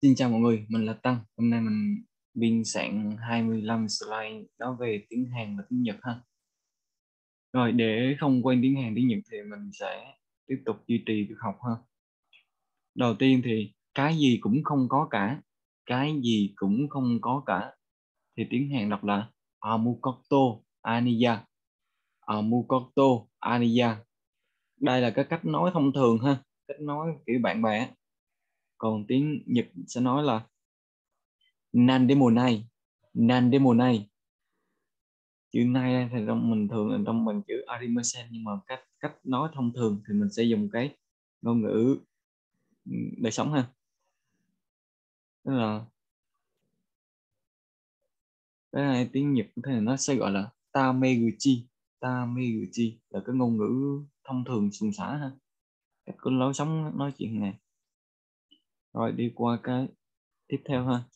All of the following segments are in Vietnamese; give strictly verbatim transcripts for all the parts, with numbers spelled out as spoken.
Xin chào mọi người, mình là Tăng. Hôm nay mình biên soạn hai mươi lăm slide nói về tiếng Hàn và tiếng Nhật ha. Rồi để không quên tiếng Hàn tiếng Nhật thì mình sẽ tiếp tục duy trì việc học ha. Đầu tiên thì cái gì cũng không có cả, cái gì cũng không có cả thì tiếng Hàn đọc là amukoto aniya. Amukoto aniya. Đây là cái cách nói thông thường ha, cách nói kiểu bạn bè. Còn tiếng Nhật sẽ nói là Nandemonai, Nandemonai. Chữ này thì trong mình thường là trong bằng chữ arimasen, nhưng mà cách cách nói thông thường thì mình sẽ dùng cái ngôn ngữ đời sống ha. Tức là cái này tiếng Nhật thì nó sẽ gọi là tameguchi. Tameguchi là cái ngôn ngữ thông thường suôn sẻ ha, cách của lối sống nói chuyện này. Rồi đi qua cái tiếp theo ha.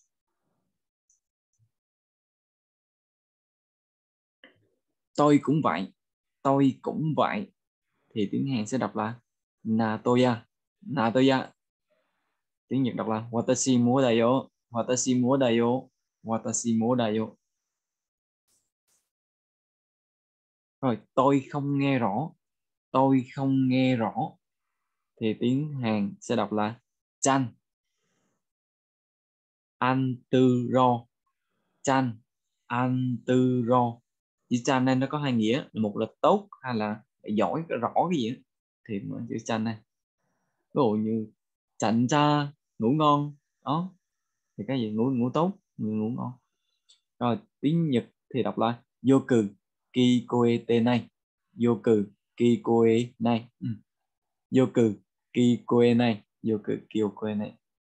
Tôi cũng vậy, tôi cũng vậy thì tiếng Hàn sẽ đọc là natoya. Natoya. Tiếng Nhật đọc là watashi mo da yo. Watashi mo da yo. Watashi mo da yo. Rồi tôi không nghe rõ. Tôi không nghe rõ thì tiếng Hàn sẽ đọc là chan. An tư ro. Chan. An tư ro. Chữ chan này nó có hai nghĩa, một là tốt hay là giỏi, rõ cái gì đó. Thì mà chữ chan này ví dụ như chạnh cha, ngủ ngon đó, thì cái gì ngủ ngủ tốt, ngủ, ngủ ngon. Rồi tiếng Nhật thì đọc là yoku kikoete này. Yoku kikoe này. Ừ. Yoku kikoe này. Yoku kikoe này.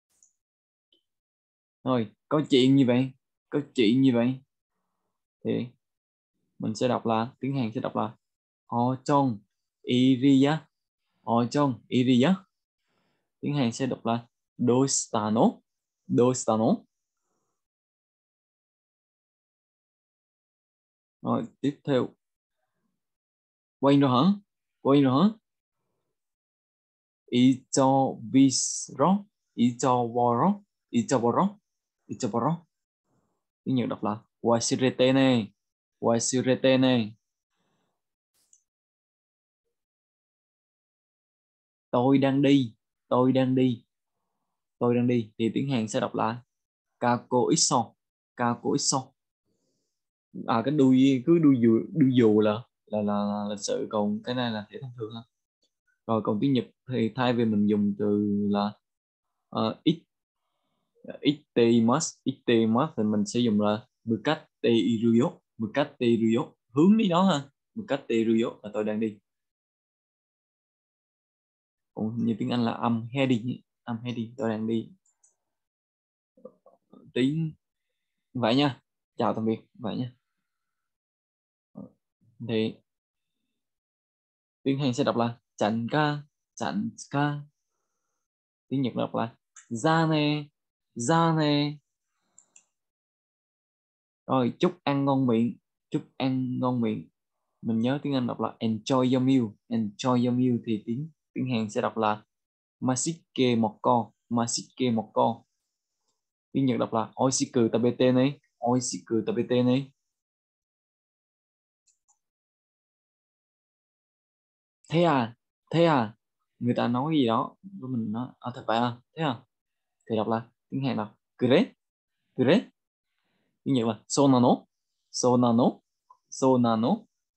Rồi có chuyện như vậy, có chuyện như vậy thì mình sẽ đọc là, tiếng Hàn sẽ đọc là họ trong iriya. Họ trong iriya. Tiếng Hàn sẽ đọc là dostano. Dostano. Rồi tiếp theo, quay rồi hả? Quay rồi hả? Ichobisro. Ichoboro. Ichoboro. Ichoboro. Tiếng Nhật đọc là washirete này. Washirete này. Tôi đang đi. Tôi đang đi. Tôi đang đi thì tiếng Hàn sẽ đọc là kako iso. Kako iso. À cái đuôi, cứ đuôi dù, đuôi dù là là là, là lịch sự, còn cái này là thể thông thường ha. Rồi còn tiếng Nhật thì thay vì mình dùng từ là uh, it itemasu, itemasu thì mình sẽ dùng là mukatte iruyo. Mukatte iruyo, hướng đi đó ha. Mukatte iruyo là tôi đang đi. Còn như tiếng Anh là I'm heading. I'm heading, tôi đang đi. Tiếng vậy nha. Chào tạm biệt vậy nha. Thì tiếng Hàn sẽ đọc là chặn ca. Chặn ca. Tiếng Nhật đọc là ra nè. Ra nè. Rồi chúc ăn ngon miệng. Chúc ăn ngon miệng. Mình nhớ tiếng Anh đọc là enjoy your meal. Enjoy your meal thì tiếng tiếng Hàn sẽ đọc là masike mokko. Masike mokko. Tiếng Nhật đọc là oishiku tabete ne. Oishiku tabete ne. Thế à? Thế à? Người ta nói gì đó với mình, nói à, thật vậy à? Thế à? Thì đọc là, tiếng Hàn đọc kure. Kure. Tiếng Nhật là so nano. So nano. So nano.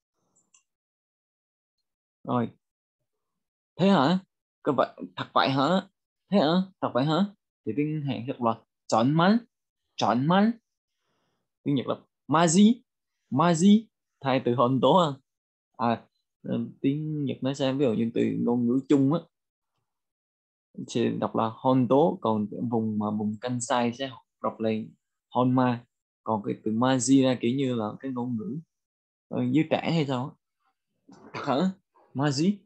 Rồi. Thế hả? Các bạn thật vậy hả? Thế hả? Thật vậy hả? Thì tiếng Hàn đọc là chọn man. Chọn man. Tiếng Nhật là maji. Maji thay từ hôn tố à. À, tiếng Nhật nó sẽ ví dụ như từ ngôn ngữ chung á sẽ đọc là hôn tố, còn vùng mà vùng Kansai sẽ đọc là honma. Còn cái từ maji ra kiểu như là cái ngôn ngữ ờ, giới trẻ hay sao á. Hả? Maji.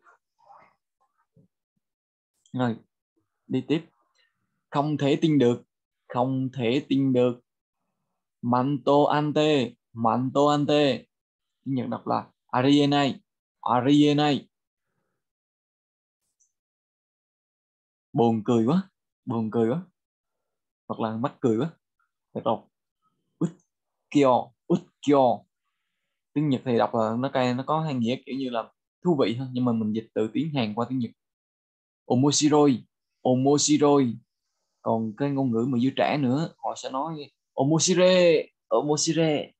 Rồi đi tiếp. Không thể tin được. Không thể tin được. Manto ante. Manto ante. Tiếng Nhật đọc là arienai. Arienai. Buồn cười quá. Buồn cười quá. hoặc là mắc cười quá. Thật đọc utkyo, utkyo. Tiếng Nhật thì đọc là nó cái nó có hai nghĩa kiểu như là thú vị thôi, nhưng mà mình dịch từ tiếng Hàn qua tiếng Nhật. Omoshiroi, omoshiroi. Còn cái ngôn ngữ mà dư trẻ nữa họ sẽ nói omoshire, omoshire.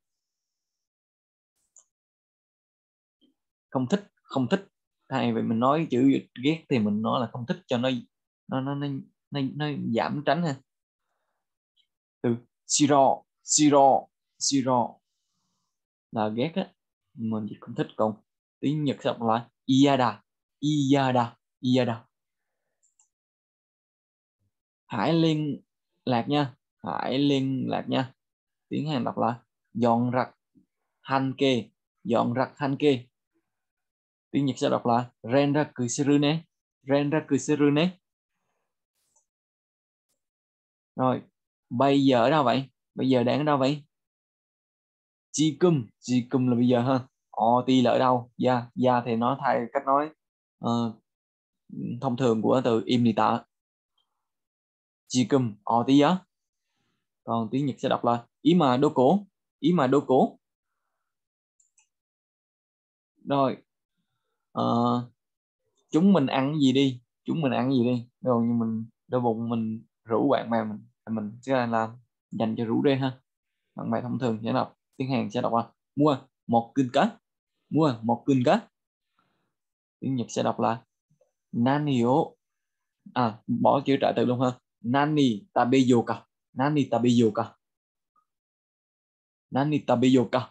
Không thích, không thích. Thay vì mình nói chữ ghét thì mình nói là không thích cho nó nó nó nó, nó, nó giảm tránh ha. Từ shiro, shiro, shiro là ghét á, mình dịch không thích. Còn tiếng Nhật sẽ đọc là iyada, iyada, iyada. Hãy liên lạc nha, hãy liên lạc nha. Tiếng Hàn đọc là dọn rạc hanke, dọn rạc hanke. Tiếng Nhật sẽ đọc là renraku suru ne, renraku suru ne. Rồi, bây giờ ở đâu vậy? Bây giờ đang ở đâu vậy? Jikum, Jikum là bây giờ ha. Họ ti là ở đâu? Yeah, yeah thì nó thay cách nói uh, thông thường của từ im đi tạ. Jikum, họ ti á. Còn tiếng Nhật sẽ đọc là ý mà đô cổ, ý mà đô cổ. Rồi, uh, chúng mình ăn gì đi, chúng mình ăn gì đi. Rồi nhưng mình đôi bụng mình rủ bạn bè mình, mình sẽ làm dành cho rủ rê ha. Bạn bè thông thường sẽ đọc, tiếng Hàn sẽ đọc là mua một cân cá, mua một cân cá. Tiếng Nhật sẽ đọc là nani o, à bỏ chữ trợ từ luôn ha. Nani tabeyoka, nani tabeyoka, nani tabeyoka.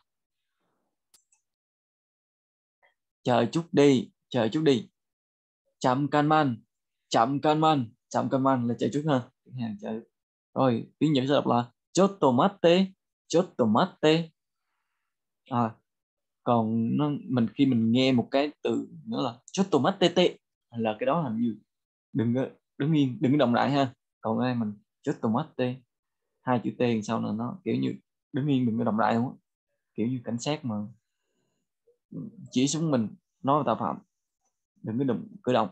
Chờ chút đi, chờ chút đi. Chậm can man, chậm can man, chậm can man là chờ chút ha. Tiếng Hàn chờ. Rồi tiếng Nhật sẽ đọc là chotto matte, chotto matte. À, còn nó, mình khi mình nghe một cái từ nữa là chotto matte là cái đó hình như đừng có đứng yên, đừng có động lại ha. Còn đây mình chotto matte, hai chữ T đằng sau là nó kiểu như đứng yên đừng có động lại luôn á, kiểu như cảnh sát mà chỉ xuống mình nói tội phạm đừng có động cử động.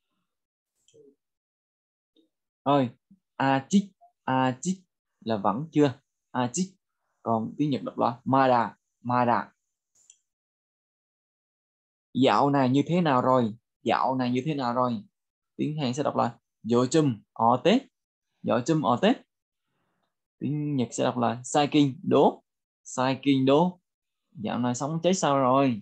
Rồi a chích, a chích là vẫn chưa, a chích. Còn tiếng Nhật đọc là mada, mada. Dạo này như thế nào rồi, dạo này như thế nào rồi. Tiếng Hàn sẽ đọc là yochum ote, yochum ote. Tiếng Nhật sẽ đọc là saikin đố, saikin đố. Dạo này sống chết sao rồi.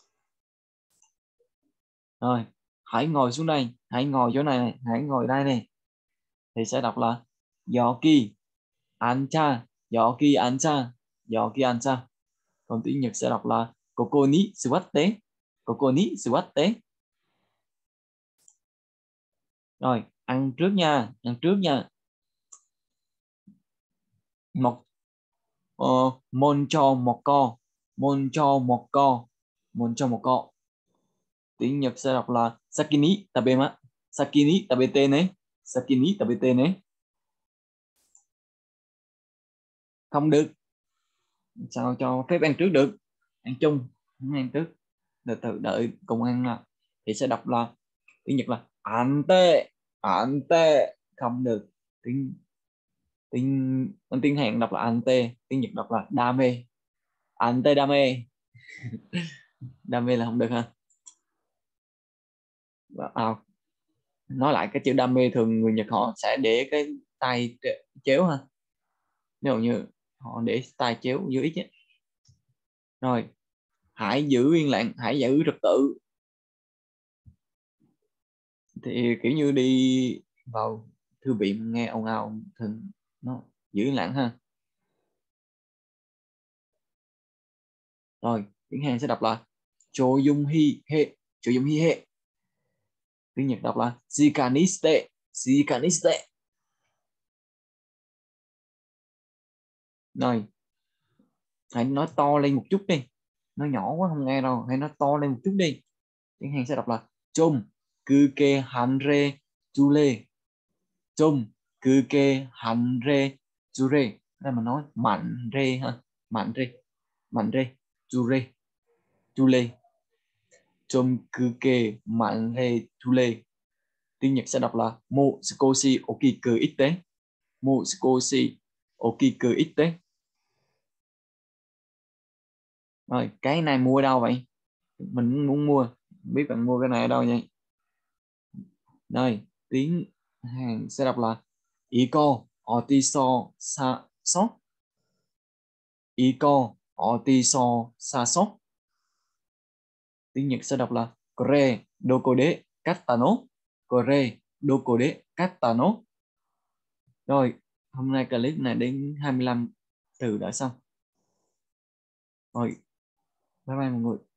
Rồi hãy ngồi xuống đây, hãy ngồi chỗ này, này. Hãy ngồi đây này thì sẽ đọc là yoki ancha, yoki ancha, yoki ancha. Còn tiếng Nhật sẽ đọc là koko ni suwatte, koko ni suwatte. Rồi ăn trước nha, ăn trước nha. Một uh, môn cho một co, môn cho một co, môn cho một co. Tiếng Nhật sẽ đọc là sakini tabema, sakini tabete ne, sakini tabete ne. Không được, sao cho phép ăn trước được, ăn chung, không ăn trước, từ từ đợi cùng ăn nào. Thì sẽ đọc là tiếng Nhật là ante, ante. Không được. Tiếng tiếng tiếng Hàn đọc là ante, tiếng Nhật đọc là dame, ante dame. Dame là không được ha. À, nói lại cái chữ đam-mê thường người Nhật họ sẽ để cái tay chéo ha, nếu như họ để tay chéo dưới ít ấy. Rồi hãy giữ yên lặng, hãy giữ trật tự. Thì kiểu như đi vào thư viện nghe ồn ào thường nó giữ yên lặng ha. Rồi tiếng Hàn sẽ đọc là Cho Dung Hi He, Cho Dung Hi He. Tiếng Nhật đọc là Shikaniste, Shikaniste. Rồi hãy nói to lên một chút đi, nó nhỏ quá không nghe đâu, hãy nói to lên một chút đi. Tiếng Hàn sẽ đọc là Chom Kuke Hanre Chule, Chom Kuke Hanre Chule. Đây mà nói mạnh rê ha, mạnh rê, mạnh rê, Chule, Chule, Chom Kuke mạnh rê Chule. Tiếng Nhật sẽ đọc là Mo Skoshi Okiku Ite, mu scosi okiku ite. Rồi cái này mua ở đâu vậy? Mình muốn mua, không biết bạn mua cái này ở đâu vậy? Đây tiếng Hàn sẽ đọc là Iko otiso sa so. Iko otiso sa so. Tiếng Nhật sẽ đọc là Kore doko de katta no. Kore doko de katta no. Rồi, hôm nay clip này đến hai mươi lăm từ đã xong. Rồi, bye bye mọi người.